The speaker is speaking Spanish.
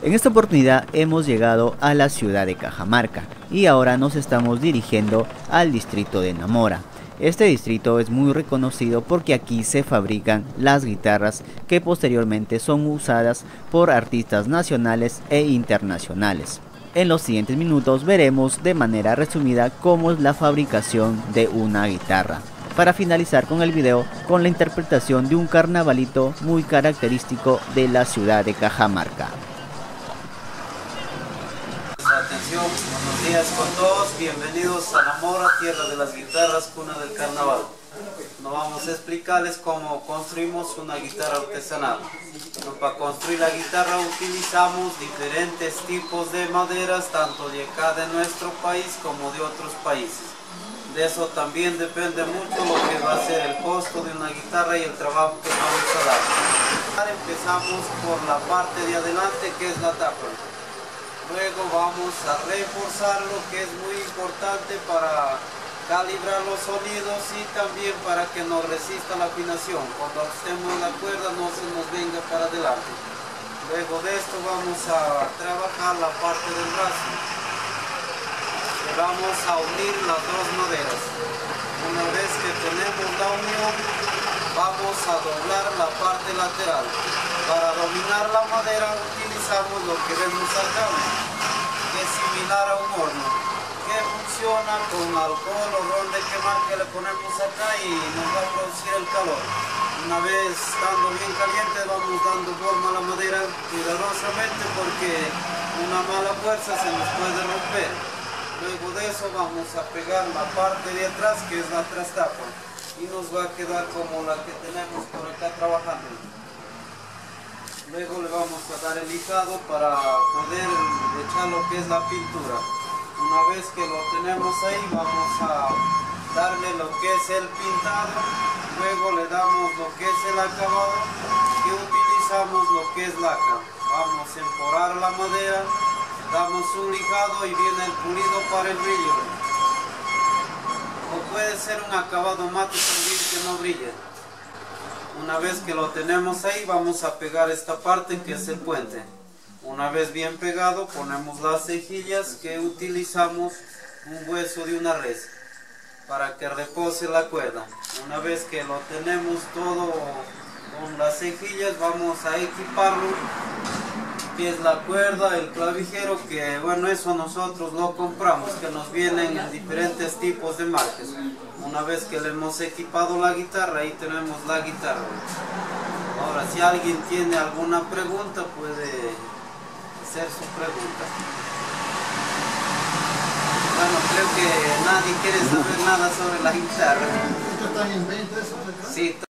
En esta oportunidad hemos llegado a la ciudad de Cajamarca y ahora nos estamos dirigiendo al distrito de Namora. Este distrito es muy reconocido porque aquí se fabrican las guitarras que posteriormente son usadas por artistas nacionales e internacionales. En los siguientes minutos veremos de manera resumida cómo es la fabricación de una guitarra, para finalizar con el video con la interpretación de un carnavalito muy característico de la ciudad de Cajamarca. Atención, buenos días con todos, bienvenidos a Namora, tierra de las guitarras, cuna del carnaval. Nos vamos a explicarles cómo construimos una guitarra artesanal. Para construir la guitarra utilizamos diferentes tipos de maderas, tanto de acá de nuestro país como de otros países. De eso también depende mucho lo que va a ser el costo de una guitarra y el trabajo que vamos a dar. Empezamos por la parte de adelante, que es la tapa. Luego vamos a reforzar lo que es muy importante para calibrar los sonidos y también para que nos resista la afinación. Cuando ajustemos la cuerda no se nos venga para adelante. Luego de esto vamos a trabajar la parte del brazo. Le vamos a unir las dos maderas. Una vez que tenemos la unión, vamos a doblar la parte lateral. Para dominar la madera utilizamos lo que vemos acá, que es similar a un horno, que funciona con alcohol o ron de quemar que le ponemos acá y nos va a producir el calor. Una vez estando bien caliente vamos dando forma a la madera cuidadosamente porque una mala fuerza se nos puede romper. Luego de eso vamos a pegar la parte de atrás, que es la trastapa, y nos va a quedar como la que tenemos por acá trabajando. Luego le vamos a dar el lijado para poder echar lo que es la pintura. Una vez que lo tenemos ahí vamos a darle lo que es el pintado. Luego le damos lo que es el acabado y utilizamos lo que es laca. Vamos a emporar la madera, damos un lijado y viene el pulido para el brillo. O puede ser un acabado mate también que no brille. Una vez que lo tenemos ahí vamos a pegar esta parte que es el puente. Una vez bien pegado ponemos las cejillas que utilizamos un hueso de una res para que repose la cuerda. Una vez que lo tenemos todo con las cejillas vamos a equiparlo, que es la cuerda, el clavijero, que bueno, eso nosotros lo compramos, que nos vienen en diferentes tipos de marcas. Una vez que le hemos equipado la guitarra, ahí tenemos la guitarra. Ahora, si alguien tiene alguna pregunta, puede hacer su pregunta. Bueno, creo que nadie quiere saber nada sobre la guitarra. ¿Esto está en venta eso acá? Sí,